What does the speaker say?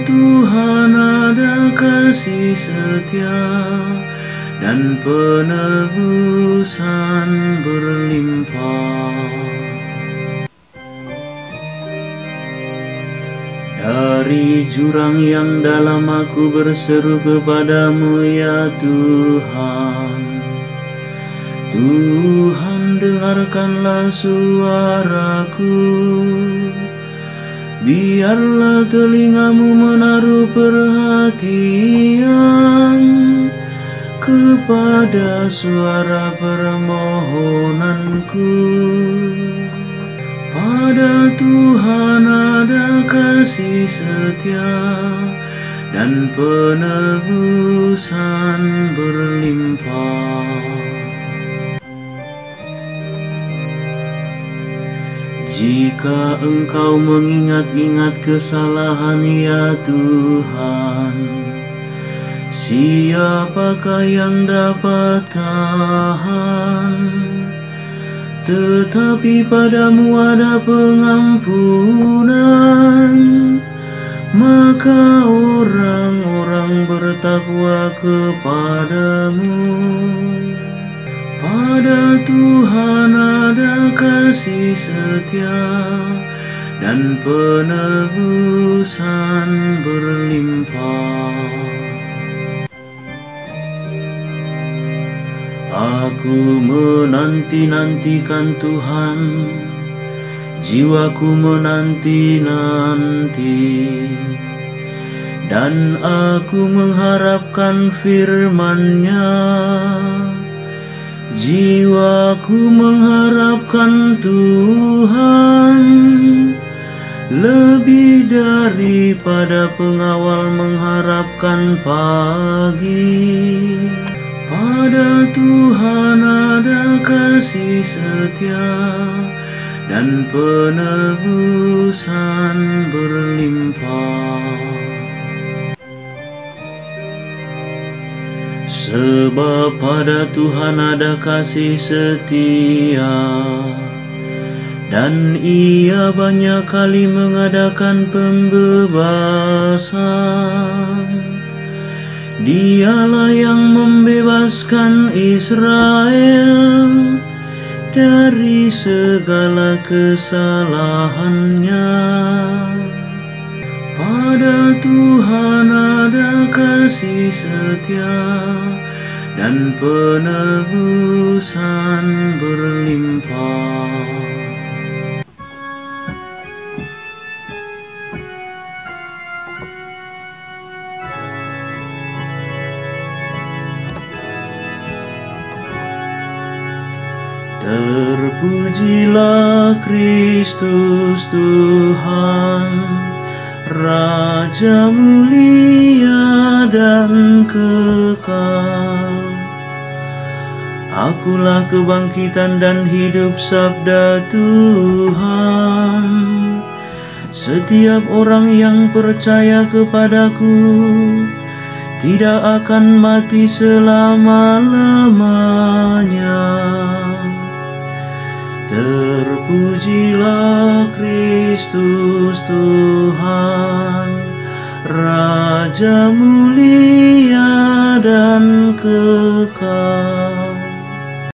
Tuhan ada kasih setia dan penebusan berlimpah. Dari jurang yang dalam aku berseru kepadamu, ya Tuhan. Tuhan, dengarkanlah suaraku. Biarlah telingamu menaruh perhatian kepada suara permohonanku. Pada Tuhan ada kasih setia dan penebusan berlimpah. Jika engkau mengingat-ingat kesalahan, ya Tuhan, siapakah yang dapat tahan? Tetapi padamu ada pengampunan, maka orang-orang bertakwa kepadamu. Pada Tuhan ada kasih setia dan penebusan berlimpah. Aku menanti-nantikan Tuhan, jiwaku menanti-nanti, dan aku mengharapkan firman-Nya. Jiwaku mengharapkan Tuhan, lebih daripada pengawal mengharapkan pagi. Pada Tuhan ada kasih setia dan penebusan berlimpah. Sebab pada Tuhan ada kasih setia, dan Ia banyak kali mengadakan pembebasan. Dialah yang membebaskan Israel dari segala kesalahannya. Pada Tuhan ada kasih setia dan penebusan berlimpah. Terpujilah Kristus Tuhan, Raja mulia dan kekal. Akulah kebangkitan dan hidup, sabda Tuhan. Setiap orang yang percaya kepadaku tidak akan mati selama-lamanya. Terpujilah Kristus Tuhan, Raja mulia dan kekal.